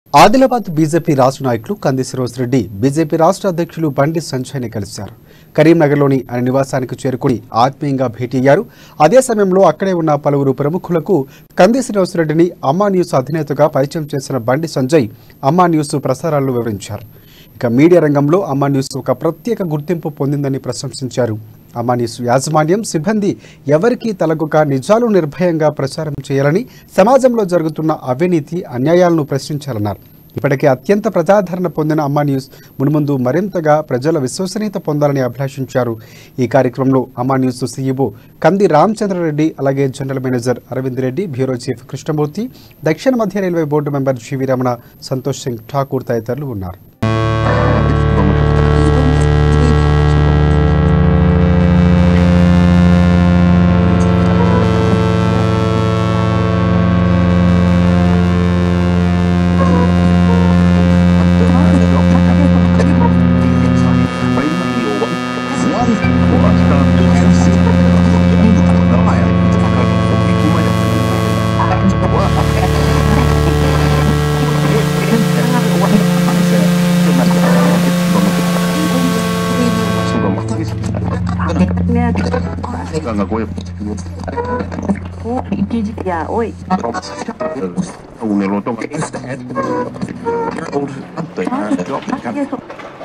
Adilabad BJP రాష్ట్ర నాయకులు కంది శ్రీనివాస్ రెడ్డి బీజేపీ రాష్ట్ర అధ్యక్షులు బండి సంజయ్ని కలిశారు. కరీంనగర్లోని ఆయన నివాసానికి చేరుకుని ఆత్మీయంగా భేటీ అయ్యారు. అదే సమయంలో అక్కడే ఉన్న పలువురు ప్రముఖులకు కంది శ్రీనివాస్ రెడ్డిని అమ్మా న్యూస్ అధినేతగా పరిచయం చేసిన బండి సంజయ్ అమ్మా న్యూస్ ప్రసారాలను వివరించారు. ఇక మీడియా రంగంలో అమ్మా న్యూస్ ఒక ప్రత్యేక గుర్తింపు పొందిందని ప్రశంసించారు. అమ్మా న్యూస్ యాజమాన్యం సిబ్బంది ఎవరికీ తలగుక నిజాలు నిర్భయంగా ప్రచారం చేయాలని, సమాజంలో జరుగుతున్న అవినీతి అన్యాయాలను ప్రశ్నించాలన్నారు. ఇప్పటికే అత్యంత ప్రజాదరణ పొందిన అమ్మా న్యూస్ మున్ముందు మరింతగా ప్రజల విశ్వసనీయత పొందాలని అభిలాషించారు. ఈ కార్యక్రమంలో అమ్మా న్యూస్ సీఈఓ కంది రామచంద్రారెడ్డి, అలాగే general manager Arvind Reddy, bureau chief Krishnamurthy, దక్షిణ మధ్య railway board member GV Ramana, Santosh Singh Thakur తదితరులు ఉన్నారు. Ya, oi. Un